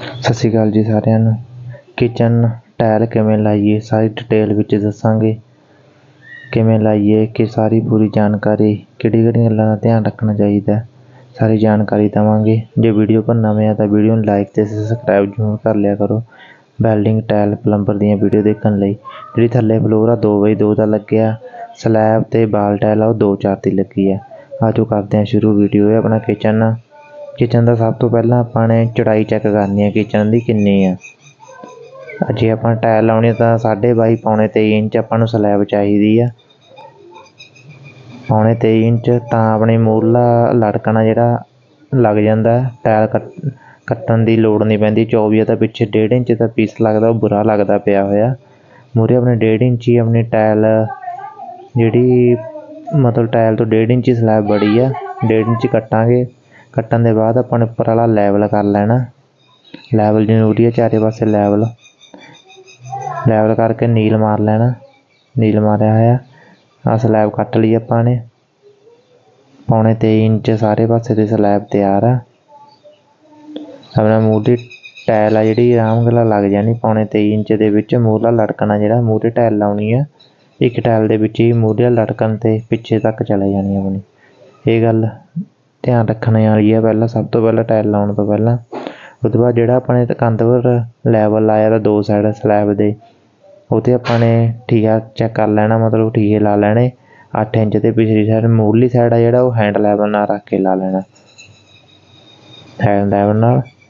सत श्री अकाल जी सारिਆਂ ਨੂੰ। किचन टाइल किवें लाइए सारी डिटेल विच दसांगे, किवें लाइए कि सारी पूरी जानकारी किहड़ी-किहड़ी गल्लां दा ध्यान रखना चाहिए, सारी जानकारी देवांगे। जे वीडियो पर नवें आ तां वीडियो नूं लाइक ते सबसक्राइब जरूर कर लिया करो। वैल्डिंग टाइल प्लंबर दीयां वीडियो देखण लई जिहड़ी थल्ले फ्लोर आ 2x2 दा लग्गिआ, स्लैब ते बाल टाइल आ 2x4 दी लगी आ। आजो करदे हां शुरू वीडियो। ये अपना किचन का सब तो पहला आपां ने चौड़ाई चैक करनी है किचन की किन्नी है। जे आपां टाइल लाउणी तां 2.5 पौने 23 इंच आपां नूं स्लैब चाहिदी आ। पौने 23 इंच तां अपनी मूरला लड़कना जिहड़ा लग जांदा टाइल कट्टण दी लोड़ नहीं पैंदी। 24 तां पिछे 1.5 इंच दा पीस लगदा, वो बुरा लगदा पिया होया। मूहरे अपने 1.5 इंच ही अपनी टाइल जिहड़ी मतलब टाइल तो 1.5 इंच स्लैब बड़ी आ, 1.5 इंच कट्टांगे। कट्टण दे बाद आपां उपर वाला लैवल कर लेना। लैवल जरूरी है, चारे पासे लैवल करके नील मार लेना। नील मारिया होया आ स्लैब कट ली आपां ने। पौने 23 इंच सारे पासे ते स्लैब तैयार आ। अपना मूहरी टाइल आ जिहड़ी आराम गल्ला लग जानी। पौने 23 इंच दे विच मूहरला लटकना जिहड़ा मूहरे टाइल लाउणी आ, एक टाइल दे विच ही मूहरे लटकन ते पिछे तक चले जानी अपनी। ये गल ध्यान रखने वाली है। पहला सब तो पहला टाइल लाउण तो पहला उस तो बाद जिहड़ा अपने कंध पर लैवल लाया तां 2 साइड स्लैब दे उत्ते आपां ने ठीका चैक कर लेना, मतलब ठीके ला लेने 8 इंच ते पिछली साइड मूरली साइड आ जिहड़ा वो हैंड लैवल नाल रख के ला लेना। हैंड लैवल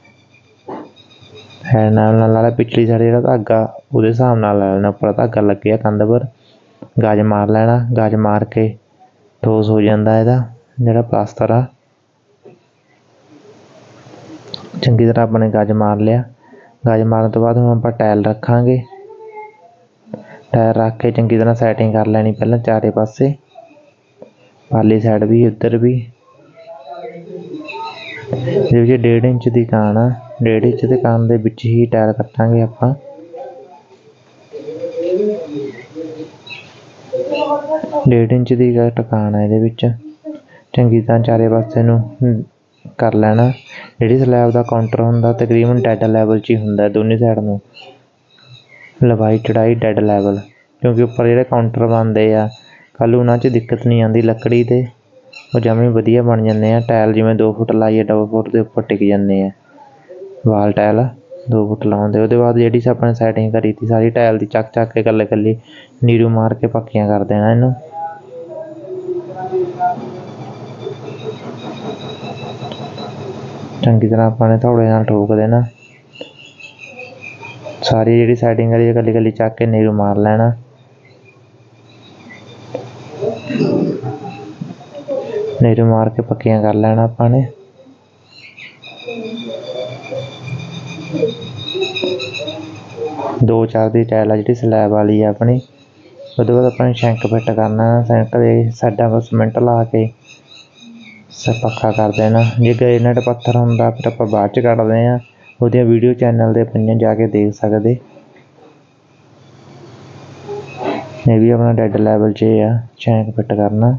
नाल ला पिछली साइड जिहड़ा धागा उहदे हिसाब नाल ला लेना। उपर धागा लग्गिआ कंध पर गज मार लेना। गज मार के ठोस हो जांदा इहदा जिहड़ा प्लास्टर आ। चंगी तरह अपने गज मार लिया। गज मारन तो बाद हुण आपां टाइल रखांगे। टाइल रख के चंगी तरह सैटिंग कर लैनी पहलां चारे पासे, परली साइड भी उधर भी। इहदे विच 1.5 इंच दी कान आ, 1.5 इंच दे कान दे विच ही टाइल कट्टांगे आपां। 1.5 इंच दी कान आ इहदे विच। चंगी तरह चारे पासे नूं कर लेना। जिहड़ी स्लैब दा काउंटर हुंदा तकरीबन डेड लैवल च ही हुंदा दोनों साइड नूं, लंबाई चौड़ाई डेड लैवल, क्योंकि उपर जिहड़े काउंटर बनदे आ कल उन्हां च दिक्कत नहीं आंदी लकड़ी ते वो जमें वधिया बन जांदे आ। टाइल जिवें 2 फुट लाइए 2 फुट दे उपर टिक जांदे आ। वाल टाइल 2 फुट लाउण दे। उहदे बाद जिहड़ी अपने सैटिंग करी ती सारी टाइल दी चक के कल्ले नीरू मार के पक्कियां कर देना इहनूं। चंगी तरह अपने थोड़े नाल ठोक देना। सारी जिहड़ी सैटिंग करी कल्ली चक के नीरू मार लेना। नीरू मार के पक्कियां कर लेना आपां ने। दो चार दी टाइल आ जिहड़ी स्लैब वाली आ अपनी। उहदे बाद अपने शैंक फिट करना। शैंक दे साइडां पर सीमेंट ला के पक्का कर देना। जे ग्रेनाइट पत्थर हुंदा फिर आपां बाद च कड्डदे आ, ओहदियां वीडियो चैनल ते पईआं जाके देख सकदे। ये भी अपना डेड लैवल च आ शैंक फिट करना।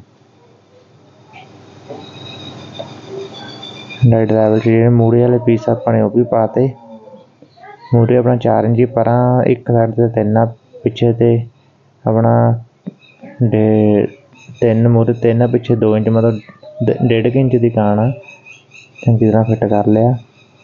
डेड लैवल च जेह्ड़े मूहरे वाले पीस अपने ओह भी पाते। मूहरे अपना 4 इंच परां एक साइड ते 3 आ, पिछे ते अपना 3 मूहरे 3 पिछे 2 इंच, मतलब 1.5 इंच दी कान आ। चंगी तरह फिट कर लिया।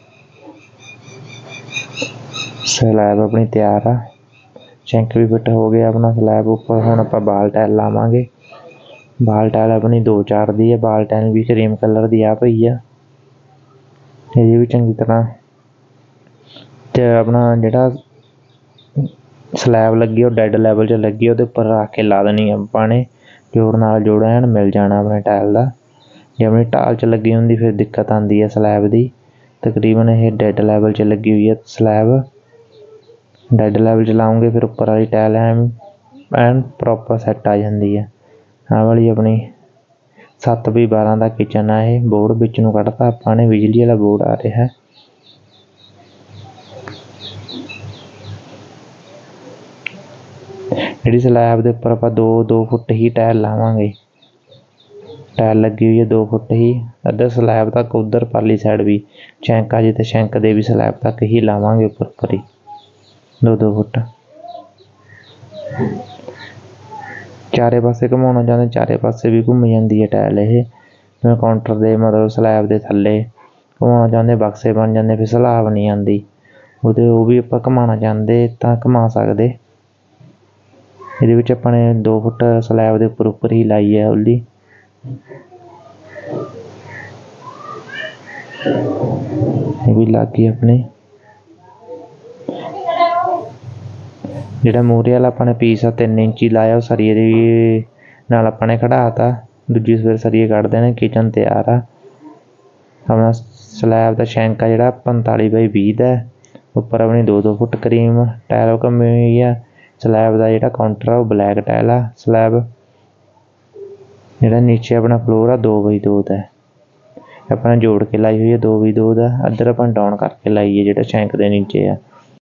स्लैब अपनी तैयार आ। शैंक भी फिट हो गया अपना स्लैब उपर। हुण आपां बाल टाइल लावांगे। बाल टाइल अपनी 2x4 दी है। बाल टाइल भी क्रीम कलर दी आ पई आ। ये भी चंगी तरह ते अपना जिहड़ा स्लैब लगी वो डेड लैवल च लगी, उहदे उपर रख के ला देनी आपां ने। जोड़ नाल जोड़ ऐन मिल जाना अपने टाइल दा। जे अपनी ढाल च लगी हुंदी फिर दिक्कत आंदी है स्लैब दी। तकरीबन ये डेड लैवल च लगी हुई है स्लैब। डेड लैवल च लाऊंगे फिर उपर वाली टाइल ऐन प्रॉपर सैट आ जांदी है। आह वाली अपनी 7x12 दा किचन आ। ये बोर्ड विच नूं कड्ढता आपां ने, बिजली वाला बोर्ड आ रिहा है। जिहड़ी स्लैब दे उपर आपां 2 फुट ही टाइल लावांगे। टाइल लगी हुई है 2 फुट ही अद्धर स्लैब तक। उधर परली साइड भी शैंक आ जी तो शैंक दे भी स्लैब तक ही लावांगे उपर ही 2-2 फुट। चारे पासे घुमाना चाहते चारे पासे भी घूम जाती है टाइल। ये जिवें काउंटर दे मतलब स्लैब के थल्ले घुमाना चाहते बक्से बन जाते फिर सलाब नहीं आती वो भी आप घुमाना चाहते तो घुमा सकते। ये अपने 2 फुट स्लैब के उपर ही लाई है उली। ये भी लग गई अपने जिहड़ा मूहरे वाला अपने पीस आ 3 इंची लाया सरिये दी नाल अपने कढ़ाता। दूजी सवेरे सरिये कढ़ देने किचन तैयार आ अपना। स्लैब का शैंक आ जिहड़ा 45x20 का उपर अपनी 2-2 फुट क्रीम टाइल घमी हुई है। स्लैब का जिहड़ा काउंटर आ ब्लैक टाइल आ। स्लैब जिहड़ा नीचे अपना फ्लोर आ 2x2 का अपने जोड़ के लाई हुई है 2x2 का। अद्धर अपन डाउन करके लाई है जिहड़ा शैंक के नीचे आ।